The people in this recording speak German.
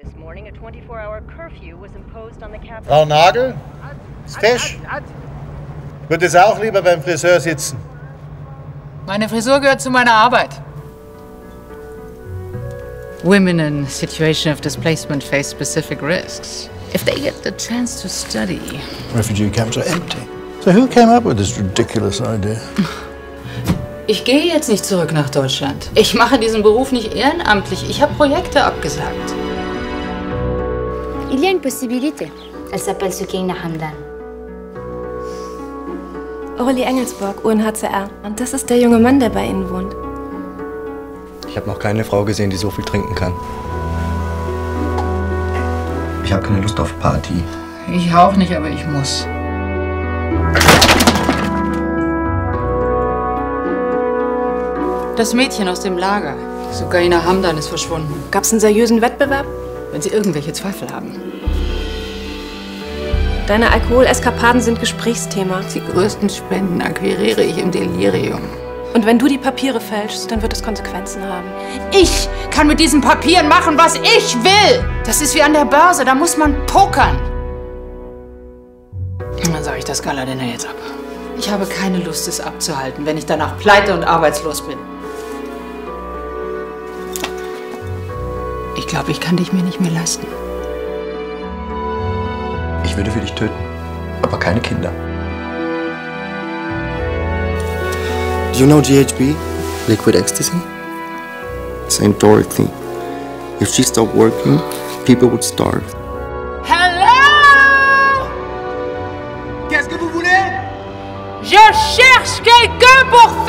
Frau Nagel? Stesch? Würde es auch lieber beim Friseur sitzen? Meine Frisur gehört zu meiner Arbeit. Women in situation of displacement face specific risks. If they get the chance to study. Refugee camps are empty. So who came up with this ridiculous idea? Ich gehe jetzt nicht zurück nach Deutschland. Ich mache diesen Beruf nicht ehrenamtlich. Ich habe Projekte abgesagt. Il y a une possibilité. Elle s'appelle Soukaina Hamdan. Aurelie Engelsborg, UNHCR. Und das ist der junge Mann, der bei Ihnen wohnt. Ich habe noch keine Frau gesehen, die so viel trinken kann. Ich habe keine Lust auf Party. Ich auch nicht, aber ich muss. Das Mädchen aus dem Lager, Soukaina Hamdan, ist verschwunden. Gab's einen seriösen Wettbewerb? Wenn Sie irgendwelche Zweifel haben. Deine Alkoholeskapaden sind Gesprächsthema. Die größten Spenden akquiriere ich im Delirium. Und wenn du die Papiere fälschst, dann wird es Konsequenzen haben. Ich kann mit diesen Papieren machen, was ich will. Das ist wie an der Börse, da muss man pokern. Und dann sage ich das Gala-Dinner jetzt ab. Ich habe keine Lust, es abzuhalten, wenn ich danach pleite und arbeitslos bin. Ich glaube, ich kann dich mir nicht mehr leisten. Ich würde für dich töten, aber keine Kinder. Do you know GHB? Liquid ecstasy? St. Dorothy. If she stopped working, people would starve. Hello? Qu'est-ce que vous voulez? Je cherche quelqu'un pour